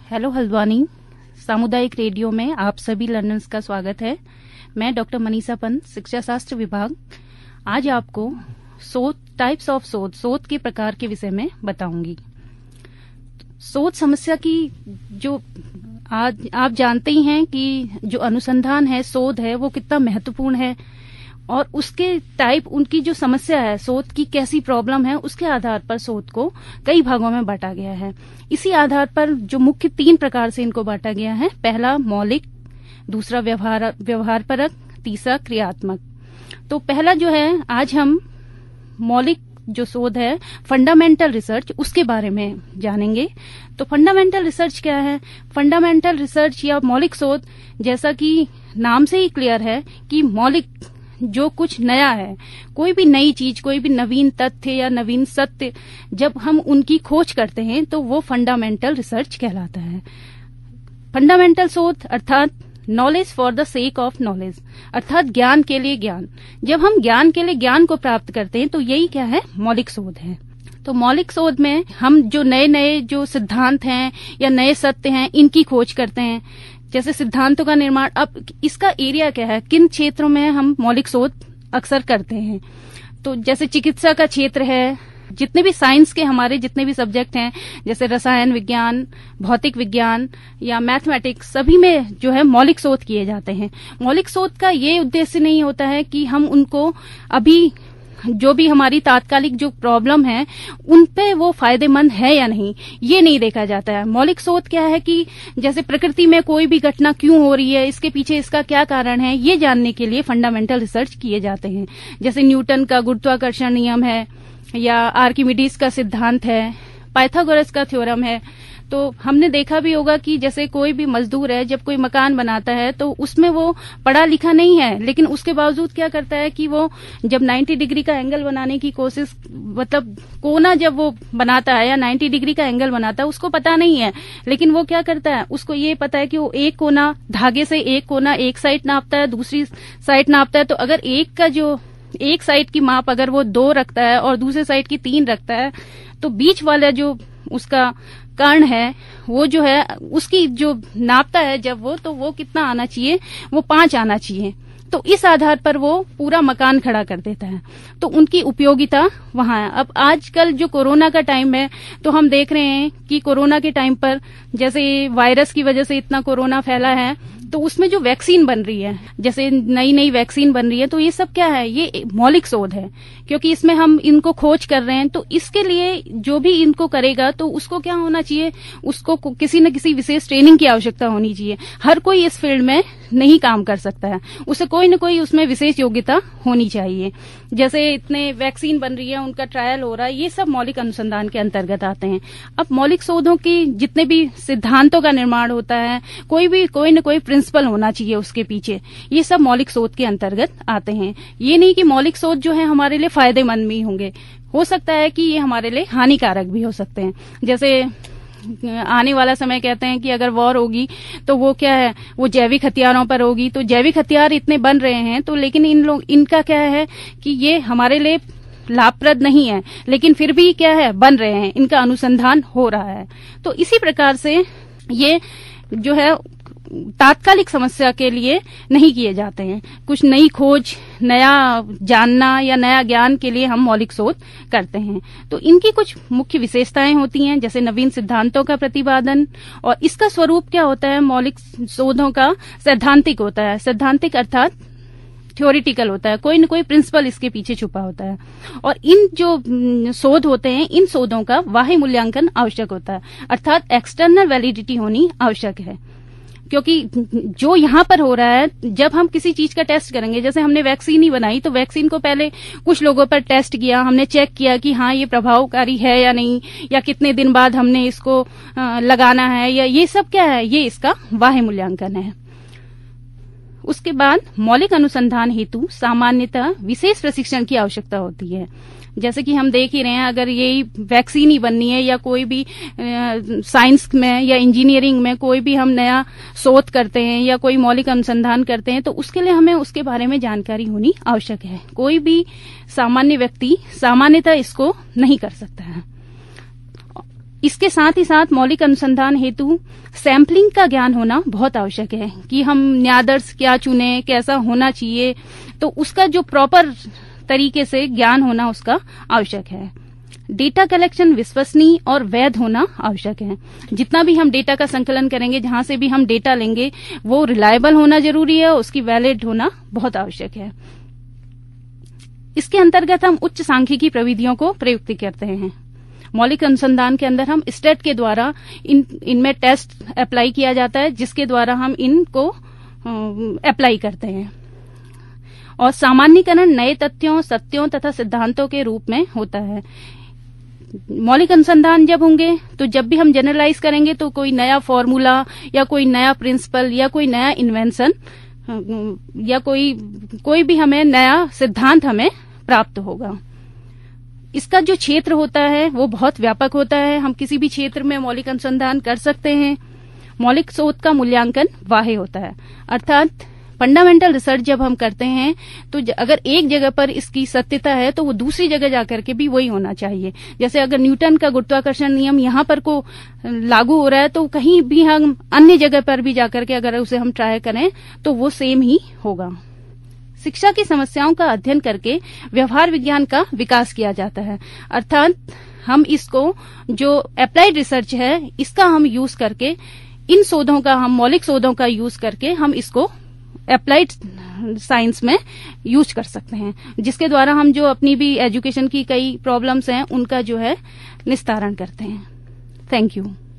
Hello Haldwani सामुदायिक radio में आप सभी लर्नर्स का स्वागत है। मैं डॉक्टर मनीषा पंत, शिक्षा शास्त्र विभाग, आज आपको टाइप्स ऑफ शोध के प्रकार के विषय में बताऊंगी। शोध समस्या की जो आज आप जानते ही हैं कि जो अनुसंधान है, शोध है, वो कितना महत्वपूर्ण है और उसके टाइप, उनकी जो समस्या है, शोध की कैसी प्रॉब्लम है, उसके आधार पर शोध को कई भागों में बांटा गया है। इसी आधार पर जो मुख्य 3 प्रकार से इनको बांटा गया है, पहला मौलिक, दूसरा व्यवहारपरक, तीसरा क्रियात्मक। तो पहला जो है, आज हम मौलिक जो शोध है, फंडामेंटल रिसर्च, उसके बारे में जानेंगे। तो फंडामेंटल रिसर्च क्या है? फंडामेंटल रिसर्च या मौलिक शोध, जैसा कि नाम से ही क्लियर है कि मौलिक जो कुछ नया है, कोई भी नई चीज, कोई भी नवीन तथ्य या नवीन सत्य जब हम उनकी खोज करते हैं तो वो फंडामेंटल रिसर्च कहलाता है। फंडामेंटल शोध अर्थात knowledge for the sake of knowledge, अर्थात ज्ञान के लिए ज्ञान। जब हम ज्ञान के लिए ज्ञान को प्राप्त करते हैं तो यही क्या है? मौलिक शोध है। तो मौलिक शोध में हम जो नए नए जो सिद्धांत हैं या नए सत्य हैं, इनकी खोज करते हैं। जैसे सिद्धांतों का निर्माण, अब इसका एरिया क्या है, किन क्षेत्रों में हम मौलिक शोध अक्सर करते हैं? तो जैसे चिकित्सा का क्षेत्र है, जितने भी साइंस के हमारे जितने भी सब्जेक्ट हैं, जैसे रसायन विज्ञान, भौतिक विज्ञान या मैथमेटिक्स, सभी में जो है मौलिक शोध किए जाते हैं। मौलिक शोध का ये उद्देश्य नहीं होता है कि हम उनको अभी जो भी हमारी तात्कालिक जो प्रॉब्लम है उन पे वो फायदेमंद है या नहीं, ये नहीं देखा जाता है। मौलिक शोध क्या है कि जैसे प्रकृति में कोई भी घटना क्यों हो रही है, इसके पीछे इसका क्या कारण है, ये जानने के लिए फंडामेंटल रिसर्च किए जाते हैं। जैसे न्यूटन का गुरुत्वाकर्षण नियम है या आर्किमिडीज का सिद्धांत है, पाइथागोरस का थ्योरम है। तो हमने देखा भी होगा कि जैसे कोई भी मजदूर है, जब कोई मकान बनाता है तो उसमें वो पढ़ा लिखा नहीं है, लेकिन उसके बावजूद क्या करता है कि वो जब 90 डिग्री का एंगल बनाने की कोशिश, मतलब कोना जब वो बनाता है या 90 डिग्री का एंगल बनाता है, उसको पता नहीं है, लेकिन वो क्या करता है, उसको ये पता है कि वो एक कोना, धागे से एक कोना एक साइड नापता है, दूसरी साइड नापता है। तो अगर एक साइड की माप अगर वो 2 रखता है और दूसरे साइड की 3 रखता है, तो बीच वाला जो उसका कर्ण है, वो जो है उसकी जो नापता है जब वो, तो वो कितना आना चाहिए, वो 5 आना चाहिए। तो इस आधार पर वो पूरा मकान खड़ा कर देता है। तो उनकी उपयोगिता वहां है। अब आजकल जो कोरोना का टाइम है, तो हम देख रहे हैं कि कोरोना के टाइम पर जैसे वायरस की वजह से इतना कोरोना फैला है, तो उसमें जो वैक्सीन बन रही है, जैसे नई नई वैक्सीन बन रही है, तो ये सब क्या है? ये मौलिक शोध है, क्योंकि इसमें हम इनको खोज कर रहे हैं। तो इसके लिए जो भी इनको करेगा तो उसको क्या होना चाहिए, उसको किसी न किसी विशेष ट्रेनिंग की आवश्यकता होनी चाहिए। हर कोई इस फील्ड में नहीं काम कर सकता है, उसे कोई न कोई उसमें विशेष योग्यता होनी चाहिए। जैसे इतने वैक्सीन बन रही है, उनका ट्रायल हो रहा है, ये सब मौलिक अनुसंधान के अंतर्गत आते हैं। अब मौलिक शोधों की जितने भी सिद्धांतों का निर्माण होता है, कोई न कोई प्रिंसिपल होना चाहिए उसके पीछे, ये सब मौलिक शोध के अंतर्गत आते हैं। ये नहीं कि मौलिक शोध जो है हमारे लिए फायदेमंद भी होंगे, हो सकता है कि ये हमारे लिए हानिकारक भी हो सकते हैं। जैसे आने वाला समय कहते हैं कि अगर वॉर होगी तो वो क्या है, वो जैविक हथियारों पर होगी। तो जैविक हथियार इतने बन रहे हैं, तो लेकिन इनका क्या है कि ये हमारे लिए लाभप्रद नहीं है, लेकिन फिर भी क्या है, बन रहे हैं, इनका अनुसंधान हो रहा है। तो इसी प्रकार से ये जो है तात्कालिक समस्या के लिए नहीं किए जाते हैं। कुछ नई खोज, नया जानना या नया ज्ञान के लिए हम मौलिक शोध करते हैं। तो इनकी कुछ मुख्य विशेषताएं होती हैं, जैसे नवीन सिद्धांतों का प्रतिपादन। और इसका स्वरूप क्या होता है? मौलिक शोधों का सैद्धांतिक होता है। सैद्धांतिक अर्थात थ्योरिटिकल होता है, कोई न कोई प्रिंसिपल इसके पीछे छुपा होता है। और इन जो शोध होते हैं, इन शोधों का बाह्य मूल्यांकन आवश्यक होता है, अर्थात एक्सटर्नल वैलिडिटी होनी आवश्यक है। क्योंकि जो यहाँ पर हो रहा है, जब हम किसी चीज का टेस्ट करेंगे, जैसे हमने वैक्सीन ही बनाई, तो वैक्सीन को पहले कुछ लोगों पर टेस्ट किया, हमने चेक किया कि हाँ ये प्रभावकारी है या नहीं, या कितने दिन बाद हमने इसको लगाना है, या ये सब क्या है, ये इसका बाह्य मूल्यांकन है। उसके बाद मौलिक अनुसंधान हेतु सामान्यतः विशेष प्रशिक्षण की आवश्यकता होती है। जैसे कि हम देख ही रहे हैं, अगर यही वैक्सीन ही बननी है या कोई भी साइंस में या इंजीनियरिंग में कोई भी हम नया शोध करते हैं या कोई मौलिक अनुसंधान करते हैं, तो उसके लिए हमें उसके बारे में जानकारी होनी आवश्यक है। कोई भी सामान्य व्यक्ति सामान्यतः इसको नहीं कर सकता है। इसके साथ ही साथ मौलिक अनुसंधान हेतु सैंपलिंग का ज्ञान होना बहुत आवश्यक है कि हम न्यादर्श क्या चुने, कैसा होना चाहिए, तो उसका जो प्रॉपर तरीके से ज्ञान होना उसका आवश्यक है। डेटा कलेक्शन विश्वसनीय और वैध होना आवश्यक है। जितना भी हम डेटा का संकलन करेंगे, जहां से भी हम डेटा लेंगे, वो रिलायबल होना जरूरी है, उसकी वैलिड होना बहुत आवश्यक है। इसके अंतर्गत हम उच्च सांख्यिकी प्रविधियों को प्रयुक्त करते हैं। मौलिक अनुसंधान के अंदर हम स्टेट के द्वारा इनमें टेस्ट अप्लाई किया जाता है, जिसके द्वारा हम इनको अप्लाई करते हैं। और सामान्यीकरण नए तथ्यों, सत्यों तथा सिद्धांतों के रूप में होता है। मौलिक अनुसंधान जब होंगे तो जब भी हम जनरलाइज करेंगे तो कोई नया फॉर्मूला या कोई नया प्रिंसिपल या कोई नया इन्वेंशन या कोई भी हमें नया सिद्धांत हमें प्राप्त होगा। इसका जो क्षेत्र होता है वो बहुत व्यापक होता है। हम किसी भी क्षेत्र में मौलिक अनुसंधान कर सकते हैं। मौलिक शोध का मूल्यांकन बाह्य होता है, अर्थात फंडामेंटल रिसर्च जब हम करते हैं तो अगर एक जगह पर इसकी सत्यता है तो वो दूसरी जगह जाकर के भी वही होना चाहिए। जैसे अगर न्यूटन का गुरुत्वाकर्षण नियम यहाँ पर को लागू हो रहा है तो कहीं भी हम अन्य जगह पर भी जाकर के अगर उसे हम ट्राई करें तो वो सेम ही होगा। शिक्षा की समस्याओं का अध्ययन करके व्यवहार विज्ञान का विकास किया जाता है, अर्थात हम इसको जो अप्लाइड रिसर्च है इसका हम यूज करके इन शोधों का, हम मौलिक शोधों का यूज करके हम इसको अप्लाइड साइंस में यूज कर सकते हैं, जिसके द्वारा हम जो अपनी भी एजुकेशन की कई प्रॉब्लम्स हैं उनका जो है निस्तारण करते हैं। Thank you.